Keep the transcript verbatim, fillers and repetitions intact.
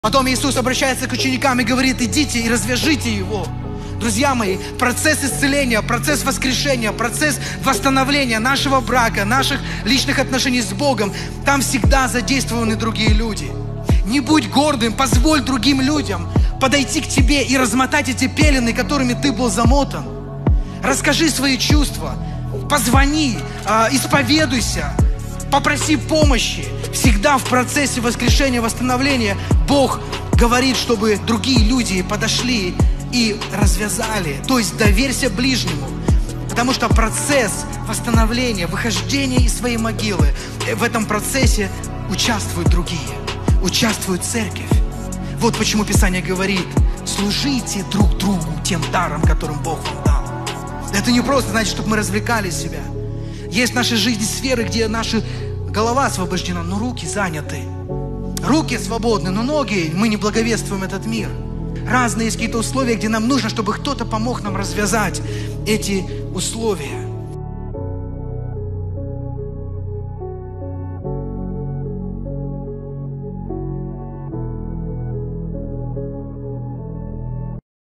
Потом Иисус обращается к ученикам и говорит: идите и развяжите его. Друзья мои, процесс исцеления, процесс воскрешения, процесс восстановления нашего брака, наших личных отношений с Богом, там всегда задействованы другие люди. Не будь гордым, позволь другим людям подойти к тебе и размотать эти пелены, которыми ты был замотан. Расскажи свои чувства, позвони, исповедуйся, попроси помощи. Всегда в процессе воскрешения, восстановления Бог говорит, чтобы другие люди подошли и развязали. То есть доверься ближнему. Потому что процесс восстановления, выхождения из своей могилы, в этом процессе участвуют другие. Участвует церковь. Вот почему Писание говорит: служите друг другу тем даром, которым Бог вам дал. Это не просто значит, чтобы мы развлекали себя. Есть в нашей жизни сферы, где наша голова освобождена, но руки заняты. Руки свободны, но ноги, мы не благовествуем этот мир. Разные есть какие-то условия, где нам нужно, чтобы кто-то помог нам развязать эти условия.